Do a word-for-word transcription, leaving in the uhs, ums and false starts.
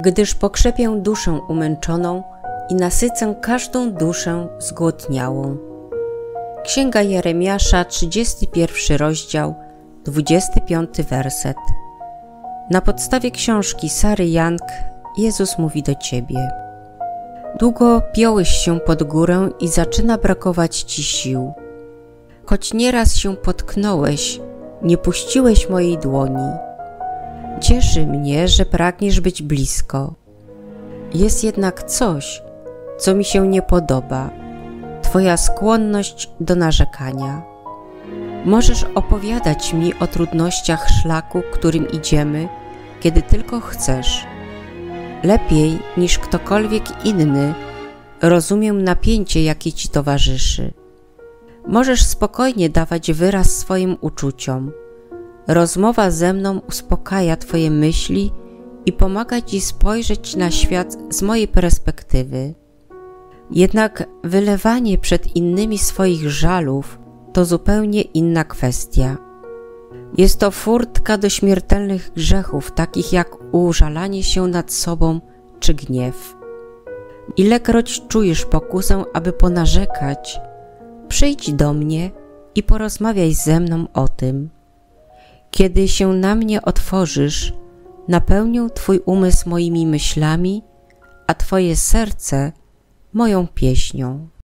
gdyż pokrzepię duszę umęczoną i nasycę każdą duszę zgłodniałą. Księga Jeremiasza, trzydziesty pierwszy rozdział, dwudziesty piąty werset. Na podstawie książki Sary Young Jezus mówi do Ciebie. Długo piąłeś się pod górę i zaczyna brakować Ci sił. Choć nieraz się potknąłeś, nie puściłeś mojej dłoni. Cieszy mnie, że pragniesz być blisko. Jest jednak coś, co mi się nie podoba. Twoja skłonność do narzekania. Możesz opowiadać mi o trudnościach szlaku, którym idziemy, kiedy tylko chcesz. Lepiej niż ktokolwiek inny rozumiem napięcie, jakie Ci towarzyszy. Możesz spokojnie dawać wyraz swoim uczuciom. Rozmowa ze mną uspokaja Twoje myśli i pomaga Ci spojrzeć na świat z mojej perspektywy. Jednak wylewanie przed innymi swoich żalów to zupełnie inna kwestia. Jest to furtka do śmiertelnych grzechów, takich jak użalanie się nad sobą czy gniew. Ilekroć czujesz pokusę, aby ponarzekać, przyjdź do mnie i porozmawiaj ze mną o tym. Kiedy się na mnie otworzysz, napełnię Twój umysł moimi myślami, a Twoje serce moją pieśnią.